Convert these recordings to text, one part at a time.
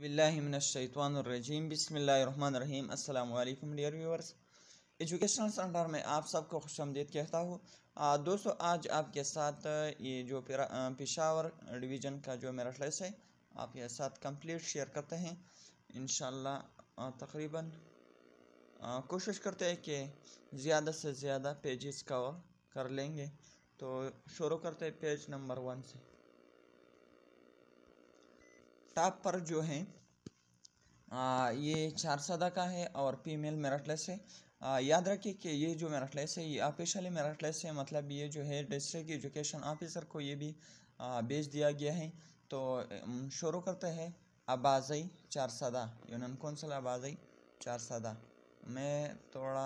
बिस्मिल्लाहिमिनश्शैतानिर्रजीम बिस्मिल्लाहिर्रहमानिर्रहीम। अस्सलामु अलैकुम डियर व्यूअर्स, एजुकेशनल सेंटर में आप सबको खुशामदीद कहता हूँ। दोस्तों, आज आपके साथ ये जो पेशावर डिवीज़न का जो मेरा क्लास है आपके साथ कंप्लीट शेयर करते हैं इंशाल्लाह। तकरीबन कोशिश करते हैं कि ज़्यादा से ज़्यादा पेजेस कवर कर लेंगे। तो शुरू करते हैं पेज नंबर 1 से। टॉप पर जो है ये 4 सदा का है और फीमेल मेरिटलेस है। याद रखिए कि ये जो मेरिटलेस है ये ऑफिशियली मेरिटलेस है, मतलब ये जो है डिस्ट्रिक्ट एजुकेशन ऑफिसर को ये भी भेज दिया गया है। तो शुरू करते हैं। आबाज़ई 4 सदा, यूनियन कौंसिल आबाज़ई 4 सदा। मैं थोड़ा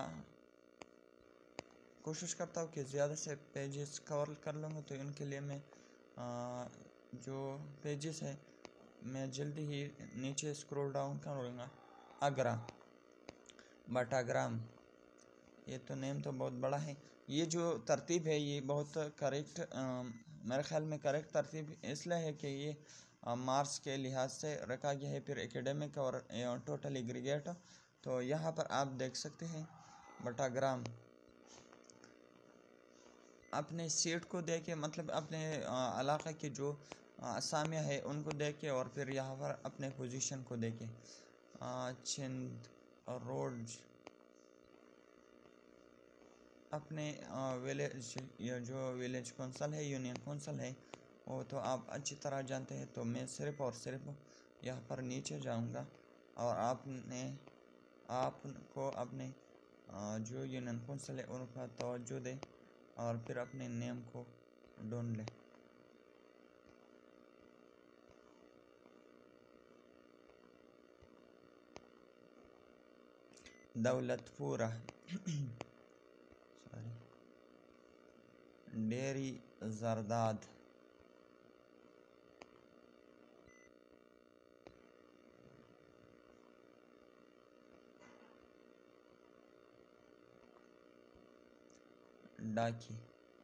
कोशिश करता हूँ कि ज़्यादा से पेजेस कवर कर लूँगा, तो इनके लिए मैं जो पेजेस है मैं जल्दी ही नीचे स्क्रॉल डाउन करूँगा। आगरा बटाग्राम, ये तो नेम तो बहुत बड़ा है। ये जो तरतीब है ये बहुत करेक्ट, मेरे ख्याल में करेक्ट तरतीब इसलिए है कि ये मार्क्स के लिहाज से रखा गया है, फिर एकेडमिक और टोटल एग्रीगेट। तो यहाँ पर आप देख सकते हैं बटाग्राम अपने सीट को देके, मतलब अपने इलाक़े की जो असामियाँ है उनको देके और फिर यहाँ पर अपने पोजीशन को देके छिंद रोड अपने विलेज, या जो विलेज कौंसल है यूनियन कौंसल है वो तो आप अच्छी तरह जानते हैं। तो मैं सिर्फ़ और सिर्फ यहाँ पर नीचे जाऊँगा और आपको अपने जो यूनियन कौंसल है उनका तवज्जो दें और फिर अपने नेम को ढूंढ लें। दौलतपुरा सॉरी, डेरी जरदाद, डाकी,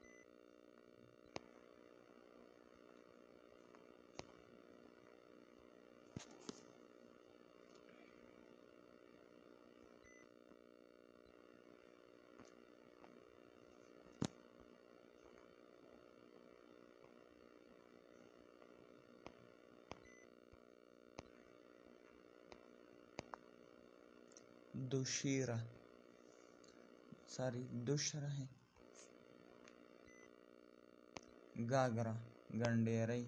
दुशीरा दुशरा है, गागरा गंडेरई,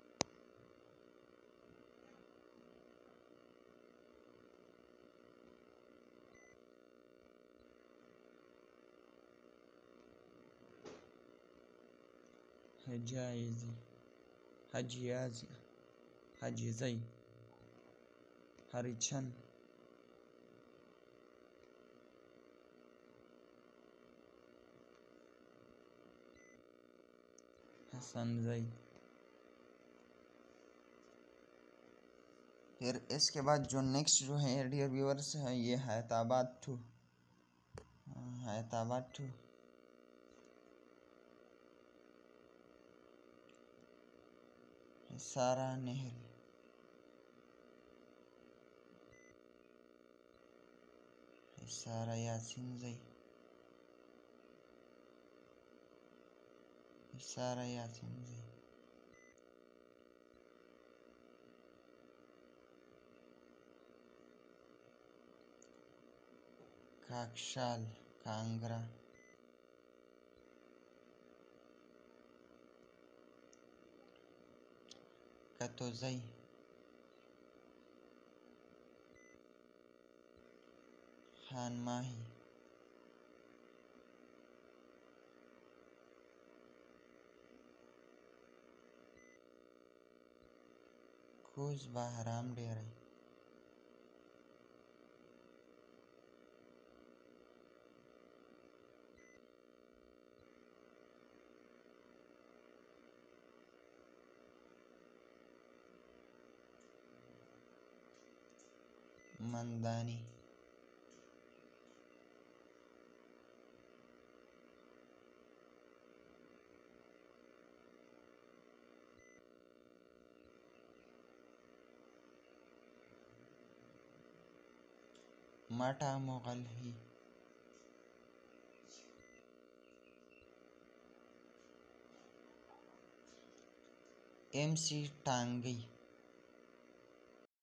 हजाइजी हजीज़ई, हरिछन, हसनजई। फिर इसके बाद जो नेक्स्ट जो है डियर व्यूअर्स है ये हैदराबाद टू सारा नेहरू, सारा यासीन जई, सारा यासीन जई, काकशाल कांगरा, कतोजई, खानमाही, खूज बहराम डेरे, मंदानी, मटा मुगल ही, MC टांगी,